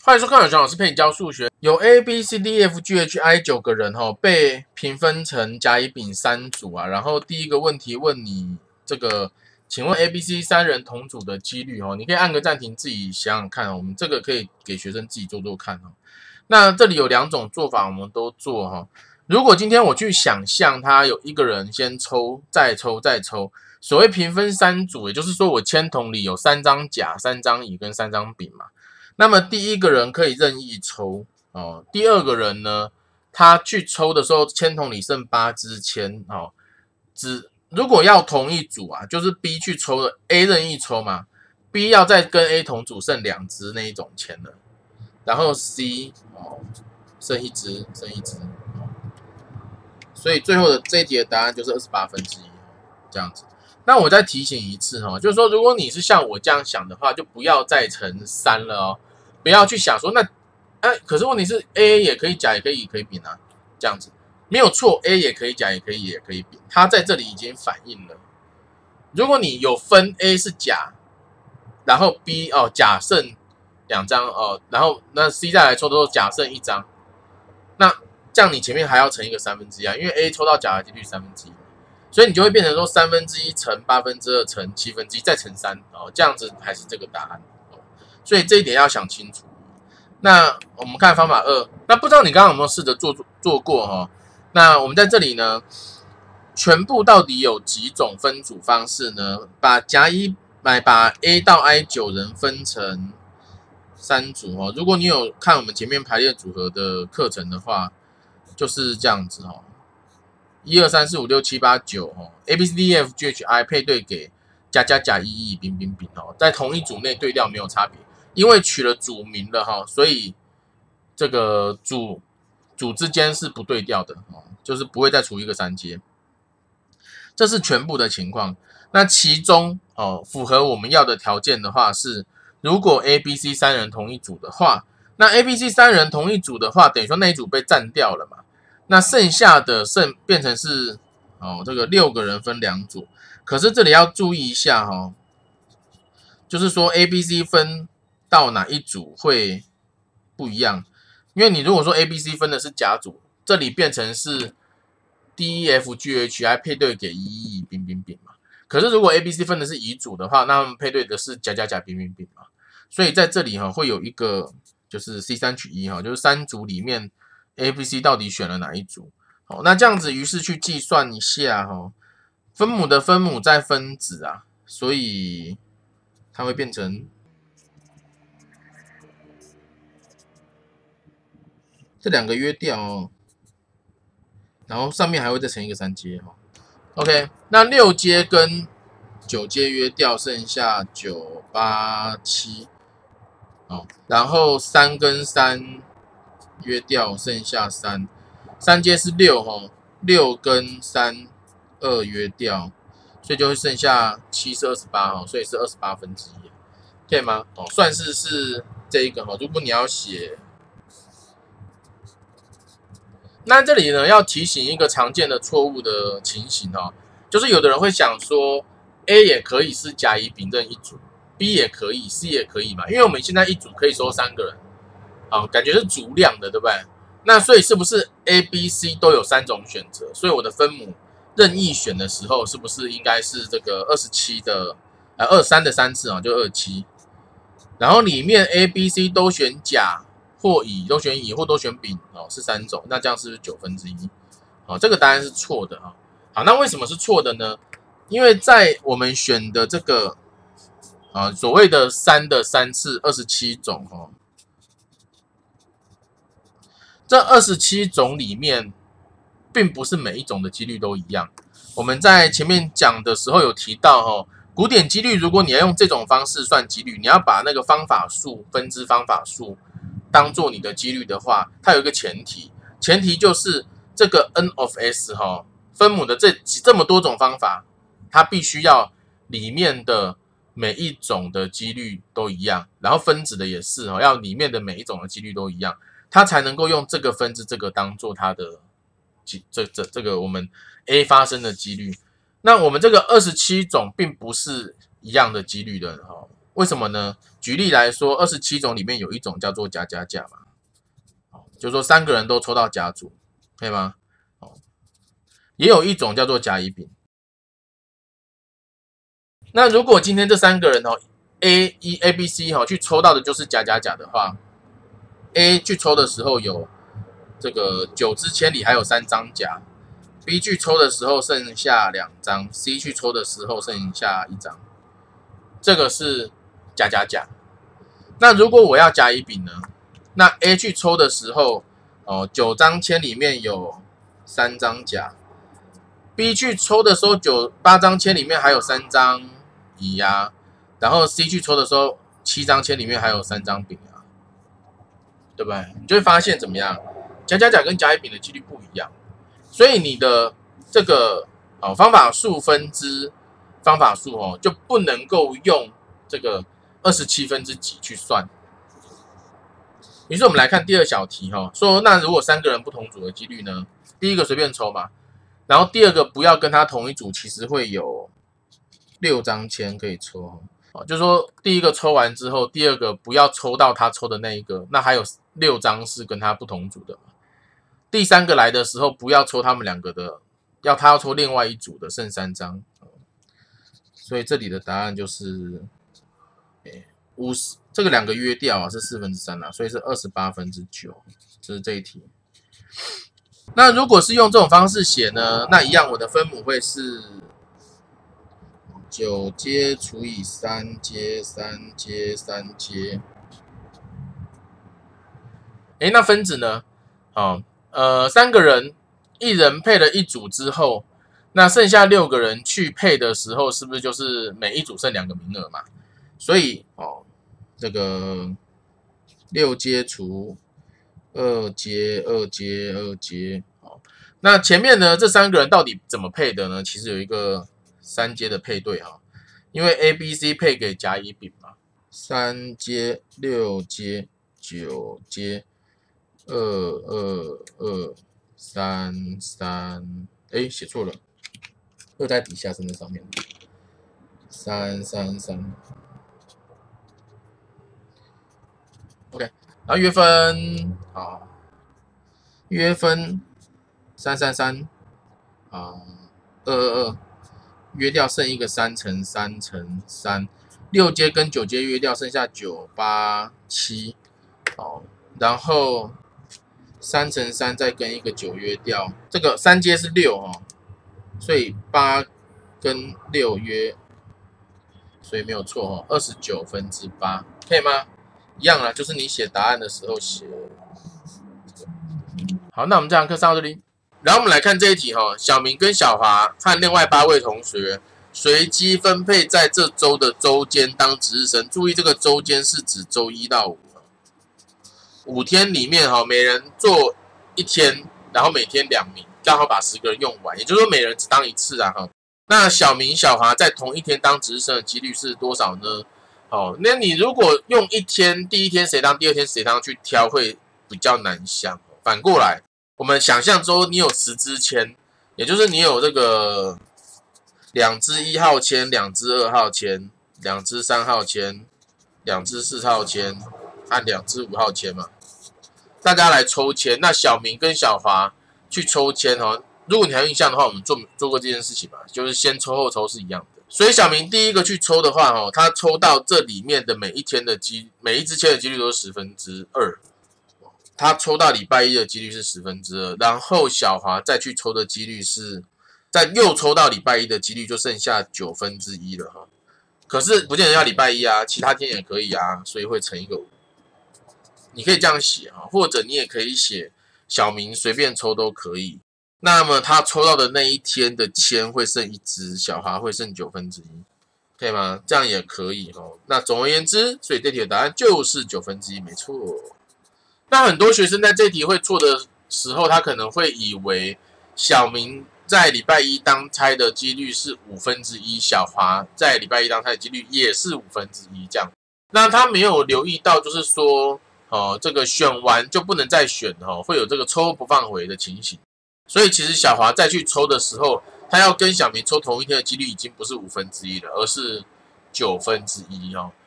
欢迎收看有熊老师陪你教数学。有 A、B、C、D、F、G、H、I 9个人被评分成甲、乙、丙3组啊。然后第一个问题问你这个，请问 A、B、C 3人同组的几率你可以按个暂停，自己想想看我们这个可以给学生自己做做看那这里有2种做法，我们都做如果今天我去想象他有一个人先抽，再抽，再抽，所谓评分3组，也就是说我签筒里有3张甲、3张乙跟3张丙嘛。那么第一个人可以任意抽第二个人呢，他去抽的时候签筒里剩8支签如果要同一组啊，就是 B 去抽的 A 任意抽嘛 ，B 要再跟 A 同组剩2支那一种签了，然后 C 剩1支，所以最后的这一题的答案就是1/28这样子。那我再提醒一次就是说，如果你是像我这样想的话，就不要再乘3了不要去想说可是问题是 A 也可以甲，也可以乙，可以丙啊，这样子没有错 ，A 也可以甲，也可以乙，也可以丙，它在这里已经反映了。如果你有分 A 是甲，然后 B 甲剩2张然后那 C 再来抽的时候甲剩1张，那这样你前面还要乘一个1/3啊，因为 A 抽到甲的几率1/3。所以你就会变成说1/3乘2/8乘1/7再乘3这样子还是这个答案所以这一点要想清楚。那我们看方法2，那不知道你刚刚有没有试着做过那我们在这里呢，全部到底有几种分组方式呢？把A 到 I 9人分成3组如果你有看我们前面排列组合的课程的话，就是这样子1、2、3、4、5、6、7、8、9 A、B、C、D、F、G、H、I 配对给甲、乙、乙、丙、在同一组内对调没有差别，因为取了组名了所以这个组之间是不对调的就是不会再除一个3阶。这是全部的情况。那其中符合我们要的条件的话是，如果 A、B、C 3人同一组的话，那 A、B、C 3人同一组的话，等于说那一组被占掉了嘛。那剩下的变成是这个6个人分2组，可是这里要注意一下就是说 A、B、C 分到哪一组会不一样，因为你如果说 A、B、C 分的是甲组，这里变成是 D、E、F、G、H、I 配对给乙、乙、丙嘛。可是如果 A、B、C 分的是乙组的话，那他们配对的是甲、丙嘛。所以在这里会有一个就是 C3 取1就是3组里面 A、B、C 到底选了哪一组那这样子于是去计算一下分母的分母再分子啊，所以它会变成这2个约掉然后上面还会再乘一个3阶OK， 那6阶跟9阶约掉，剩下9、8、7然后3跟3约掉，剩下3阶是6 6跟3 2约掉，所以就会剩下7是28所以是1/28可以吗算是这一个如果你要写，那这里呢要提醒一个常见的错误的情形就是有的人会想说 A 也可以是甲、乙、丙任一组， B 也可以， C 也可以嘛，因为我们现在一组可以收3个人感觉是足量的对不对？那所以是不是 A、B、C 都有3种选择？所以我的分母任意选的时候，是不是应该是这个27的23的3次就27，然后里面 A、B、C 都选甲或乙，都选乙或都选丙是3种，那这样是不是1/9这个答案是错的好，那为什么是错的呢？因为在我们选的这个所谓的3的3次27种这27种里面，并不是每一种的几率都一样。我们在前面讲的时候有提到古典几率，如果你要用这种方式算几率，你要把那个方法数、分支方法数当做你的几率的话，它有一个前提就是这个 n of s 分母的这么多种方法，它必须要里面的每一种的几率都一样，然后分子的也是要里面的每一种的几率都一样，它才能够用这个分支这个当做它的这个我们 A 发生的几率。那我们这个27种并不是一样的几率的为什么呢？举例来说，27种里面有一种叫做甲甲甲嘛，就是说3个人都抽到甲组，可以吗？也有一种叫做甲乙丙。那如果今天这3个人A、B、C 去抽到的就是甲甲甲的话 ，A 去抽的时候有这个9支千里还有3张甲 ，B 去抽的时候剩下2张 ，C 去抽的时候剩下1张，这个是甲甲甲。那如果我要甲乙丙呢？那 A 去抽的时候，9张签里面有3张甲 ，B 去抽的时候8张签里面还有3张乙呀，然后 C 去抽的时候7张签里面还有3张丙啊，对不对？你就会发现怎么样？甲甲甲跟甲乙丙的几率不一样，所以你的这个方法数分支方法数就不能够用这个27分之几去算。于是我们来看第2小题说那如果3个人不同组的几率呢？第一个随便抽嘛，然后第二个不要跟他同一组，其实会有6张签可以抽。就是说第一个抽完之后，第二个不要抽到他抽的那一个，那还有6张是跟他不同组的。第3个来的时候，不要抽他们2个的，他要抽另外一组的，剩3张。所以这里的答案就是50，这个2个约掉是3/4所以是28/9，这是这一题。那如果是用这种方式写呢，那一样我的分母会是9阶除以3阶3阶3阶。那分子呢？3个人1人配了一组之后，那剩下6个人去配的时候，是不是就是每一组剩2个名额嘛？所以这个6阶除2阶2阶2阶，那前面呢这3个人到底怎么配的呢？其实有一个3阶的配对因为 A、B、C 配给甲乙丙嘛，3阶6阶9阶2 2 2 3 3，写错了，2在底下，3在上面，3 3 3。OK， 然后约分约分3 3 32 2 2，约掉剩一个3乘3乘3，6阶跟9阶约掉剩下9 8 7，然后3乘3再跟一个9约掉，这个3阶是6所以8跟6约，所以没有错29/8，可以吗？一样啦，就是你写答案的时候写。好，那我们这堂课上到这里，然后我们来看这一题小明跟小华和另外8位同学随机分配在这周的周间当值日生。注意这个周间是指周1到5，5天里面每人做1天，然后每天2名，刚好把10个人用完，也就是说每人只当1次啊那小明、小华在同一天当值日生的几率是多少呢？那你如果用1天，第1天谁当，第2天谁当去挑，会比较难想。反过来，我们想象中你有10支签，也就是你有这个2支1号签、2支2号签、2支3号签、2支4号签和2支5号签嘛。大家来抽签，那小明跟小华去抽签如果你还有印象的话，我们做过这件事情嘛，就是先抽后抽是一样的。所以小明第一个去抽的话他抽到这里面的每一支签的几率都是2/10，他抽到礼拜1的几率是2/10，然后小华再去抽的几率是，再又抽到礼拜1的几率就剩下9/1了可是不见得要礼拜1啊，其他天也可以啊，所以会乘一个5。你可以这样写或者你也可以写小明随便抽都可以。那么他抽到的那一天的签会剩1支，小华会剩1/9，可以吗？这样也可以那总而言之，所以这题的答案就是1/9，没错。那很多学生在这题会错的时候，他可能会以为小明在礼拜1当差的几率是1/5，小华在礼拜1当差的几率也是1/5这样。那他没有留意到，就是说这个选完就不能再选会有这个抽不放回的情形。所以其实小华再去抽的时候，他要跟小明抽同一天的几率已经不是1/5了，而是1/9